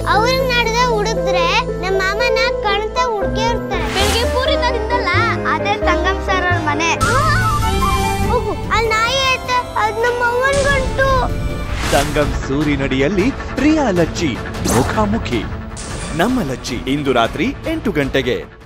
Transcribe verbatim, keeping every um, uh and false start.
ಅವ್ರಿಗೆ ನಡೆದ ಹುಡುಕ್ದ್ರೆ ನಮ್ಮ ಮಾಮನ ಕಣ್ತ ಹುಡುಕೇ ಇರ್ತಾರೆ. ಬೆಳಿಗ್ಗೆ ಪೂರಿನ ತಿಂದಲ್ಲ ಅದೇ ಸಂಗಮ್ ಸರ್ ಅವ್ರ ಮನೆ. ಹೋಗು ಅಲ್ಲಿ ನಾಯಿ ಐತೆ, ಅದ್ ನಮ್ಮ ಅವ್ವನ ಗಂಟು. ಸಂಗಮ್ ಸೂರಿನಡಿಯಲ್ಲಿ ರಿಯಾ ಲಚ್ಚಿ ಮುಖಾಮುಖಿ. ನಮ್ಮ ಲಚ್ಚಿ ಇಂದು ರಾತ್ರಿ ಎಂಟು ಗಂಟೆಗೆ.